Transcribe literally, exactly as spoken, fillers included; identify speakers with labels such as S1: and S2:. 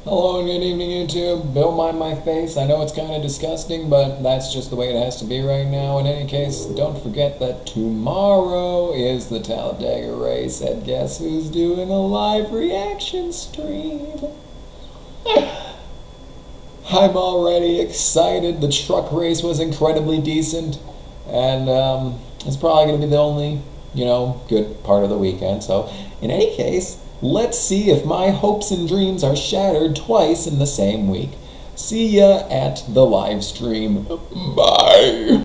S1: Hello and good evening, YouTube. Don't mind my face. I know it's kind of disgusting, but that's just the way it has to be right now. In any case, don't forget that tomorrow is the Talladega race, and guess who's doing a live reaction stream? I'm already excited. The truck race was incredibly decent, and um, it's probably going to be the only, you know, good part of the weekend. So, in any case, let's see if my hopes and dreams are shattered twice in the same week. See ya at the live stream. Bye.